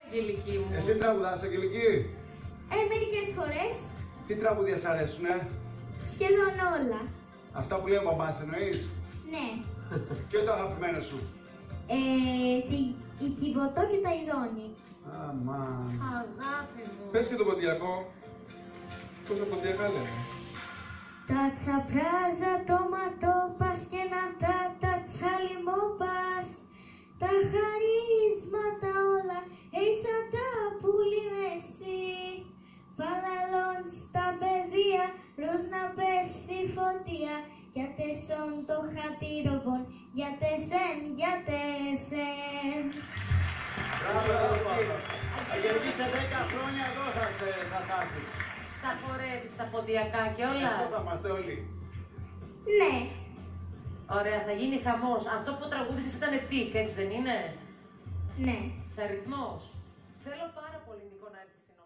Αγγελική μου. Εσύ τραγουδάς, Αγγελική? Μερικές φορές. Τι τραγούδια σ' αρέσουνε? Σχεδόν όλα. Αυτά που λέει ο μπαμπάς εννοείς? Ναι. Ποιο είναι το αγαπημένο σου? Η Κιβωτό και τα Ιδόνη. Αμάν. Αγάπη μου. Πες και το ποντιακό. Πόσα ποντιακά λένε? Τα τσαπράζα το ματόπας και να τα τσαλιμόπας. Τα χαρίσματα όλα, σαν τα πουλί μεσί. Παλαλών στα παιδεία, ροζ να πέσει φωτία. Για τεσόν το χατήροβον, για τεσέν, για τεσέν. Μπράβο, Αγγελική, σε 10 χρόνια εδώ θα έρθεις. Τα χορεύεις, τα ποντιακά και όλα. Εδώ θα είμαστε όλοι. Ναι. Ωραία, θα γίνει χαμός. Αυτό που τραγούδησες ήταν τικ, έτσι δεν είναι? Ναι. Σε αριθμός. Θέλω πάρα πολύ, Νίκο, να έρθεις στην